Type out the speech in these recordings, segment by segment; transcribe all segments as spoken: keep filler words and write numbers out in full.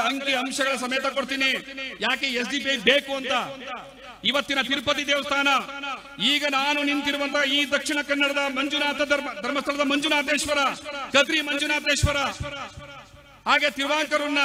ಅಂಕಿ ಅಂಶಗಳ ಸಮೇತ ಕೊಡ್ತೀನಿ ಯಾಕೆ ಎಸ್ ಡಿ ಪಿ ಐ ಬೇಕು ಅಂತ. ಇವತ್ತಿನ ತಿರುಪತಿ ದೇವಸ್ಥಾನ, ಈಗ ನಾನು ನಿಂತಿರುವಂತಹ ಈ ದಕ್ಷಿಣ ಕನ್ನಡದ ಮಂಜುನಾಥ ಧರ್ಮ ಧರ್ಮಸ್ಥಳದ ಮಂಜುನಾಥೇಶ್ವರ, ಕದ್ರಿ ಮಂಜುನಾಥೇಶ್ವರ, ಹಾಗೆ ತಿರುವಾಂಕರನ್ನ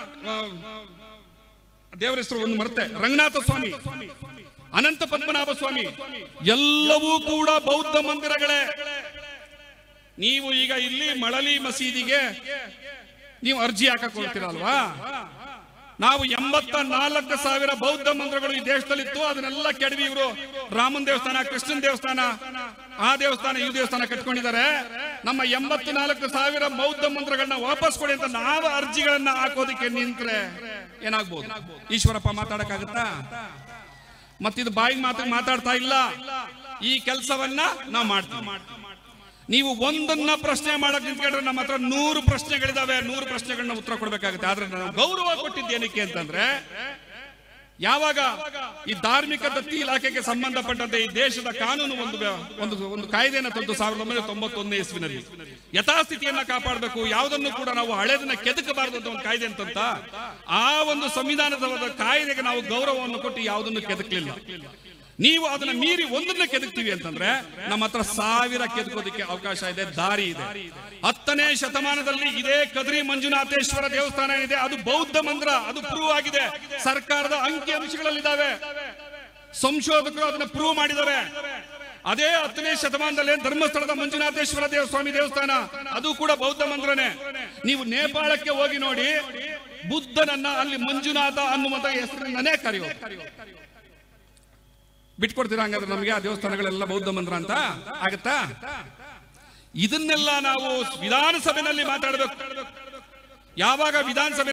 ದೇವರ ಹೆಸರು ಒಂದು ಮರ್ತೆ, ರಂಗನಾಥ ಸ್ವಾಮಿ, ಅನಂತ ಪದ್ಮನಾಭ ಸ್ವಾಮಿ, ಎಲ್ಲವೂ ಕೂಡ ಬೌದ್ಧ ಮಂದಿರಗಳೇ. ನೀವು ಈಗ ಇಲ್ಲಿ ಮಳಲಿ ಮಸೀದಿಗೆ ನೀವು ಅರ್ಜಿ ಹಾಕಕೊಳ್ತೀರಲ್ವಾ? ನಾವು ಎಂಬತ್ತ ನಾಲ್ಕು ಸಾವಿರ ಬೌದ್ಧ ಮಂದಿರಗಳು ಈ ದೇಶದಲ್ಲಿತ್ತು, ಅದನ್ನೆಲ್ಲ ಕೆಡವಿ ಇವರು ರಾಮನ್ ದೇವಸ್ಥಾನ, ಕೃಷ್ಣನ್ ದೇವಸ್ಥಾನ, ಆ ದೇವಸ್ಥಾನ ಈ ದೇವಸ್ಥಾನ ಕಟ್ಕೊಂಡಿದ್ದಾರೆ. ನಮ್ಮ ಎಂಬತ್ತು ನಾಲ್ಕು ಸಾವಿರ ಬೌದ್ಧ ಮಂದಿರಗಳನ್ನ ವಾಪಸ್ ಕೊಡಿ ಅಂತ ನಾವು ಅರ್ಜಿಗಳನ್ನ ಹಾಕೋದಿಕ್ಕೆ ನಿಂತ್ರೆ ಏನಾಗ್ಬೋದು? ಈಶ್ವರಪ್ಪ ಮಾತಾಡಕ್ಕಾಗತ್ತಾ? ಮತ್ತಿದು ಬಾಯಿಗೆ ಮಾತ್ರ ಮಾತಾಡ್ತಾ ಇಲ್ಲ. ಈ ಕೆಲಸವನ್ನ ನಾವು ಮಾಡ್ತೀವಿ. ನೀವು ಒಂದನ್ನ ಪ್ರಶ್ನೆ ಮಾಡಕ್ ನಿಂತ್ಕೊಂಡ್ರೆ ನಮ್ಮ ಹತ್ರ ನೂರು ಪ್ರಶ್ನೆಗಳಿದಾವೆ, ನೂರು ಪ್ರಶ್ನೆಗಳನ್ನ ಉತ್ತರ ಕೊಡ್ಬೇಕಾಗುತ್ತೆ. ಆದ್ರೆ ನಾವು ಗೌರವ ಕೊಟ್ಟಿದ್ದೇನಕ್ಕೆ ಅಂತಂದ್ರೆ, ಯಾವಾಗ ಈ ಧಾರ್ಮಿಕ ದತ್ತಿ ಇಲಾಖೆಗೆ ಸಂಬಂಧಪಟ್ಟಂತೆ ಈ ದೇಶದ ಕಾನೂನು ಒಂದು ಒಂದು ಒಂದು ಕಾಯ್ದೆಯನ್ನು ತಂದು ಸಾವಿರದ ಒಂಬೈನೂರ ತೊಂಬತ್ತೊಂದನೇ ಇಸ್ವಿನಲ್ಲಿ ಯಥಾಸ್ಥಿತಿಯನ್ನ ಕಾಪಾಡಬೇಕು, ಯಾವುದನ್ನು ಕೂಡ ನಾವು ಹಳೆದನ್ನ ಕೆದಕಬಾರದು ಅಂತ ಒಂದು ಕಾಯ್ದೆ ಅಂತಂತ, ಆ ಒಂದು ಸಂವಿಧಾನದ ಕಾಯ್ದೆಗೆ ನಾವು ಗೌರವವನ್ನು ಕೊಟ್ಟು ಯಾವುದನ್ನು ಕೆದಕಲಿಲ್ಲ. ನೀವು ಅದನ್ನ ಮೀರಿ ಒಂದನ್ನ ಕೆದಕ್ತೀವಿ ಅಂತಂದ್ರೆ ನಮ್ಮ ಹತ್ರ ಸಾವಿರ ಕೆದಕೋದಿಕ್ಕೆ ಅವಕಾಶ ಇದೆ, ದಾರಿ ಇದೆ. ಹತ್ತನೇ ಶತಮಾನದಲ್ಲಿ ಇದೇ ಕದ್ರಿ ಮಂಜುನಾಥೇಶ್ವರ ದೇವಸ್ಥಾನ ಏನಿದೆ ಅದು ಬೌದ್ಧ ಮಂದಿರ, ಅದು ಪ್ರೂವ್ ಆಗಿದೆ. ಸರ್ಕಾರದ ಅಂಕಿ ಅಂಶಗಳಲ್ಲಿದ್ದಾವೆ, ಸಂಶೋಧಕರು ಅದನ್ನ ಪ್ರೂವ್ ಮಾಡಿದ್ದಾರೆ. ಅದೇ ಹತ್ತನೇ ಶತಮಾನದಲ್ಲಿ ಧರ್ಮಸ್ಥಳದ ಮಂಜುನಾಥೇಶ್ವರ ದೇವ ಸ್ವಾಮಿ ದೇವಸ್ಥಾನ ಅದು ಕೂಡ ಬೌದ್ಧ ಮಂದಿರನೇ. ನೀವು ನೇಪಾಳಕ್ಕೆ ಹೋಗಿ ನೋಡಿ, ಬುದ್ಧನನ್ನ ಅಲ್ಲಿ ಮಂಜುನಾಥ ಅನ್ನುವಂತ ಹೆಸರಿನನ್ನೇ ಕರೆಯೋದು. ಬಿಟ್ಕೊಡ್ತೀರಾ ಹಂಗಾದ್ರೆ ನಮಗೆ ಆ ದೇವಸ್ಥಾನಗಳೆಲ್ಲ ಬೌದ್ಧ ಮಂದಿರ ಅಂತ ಆಗತ್ತಾ? ಇದನ್ನೆಲ್ಲ ನಾವು ವಿಧಾನಸಭೆಯಲ್ಲಿ ಮಾತಾಡಬೇಕು. ಯಾವಾಗ ವಿಧಾನಸಭೆ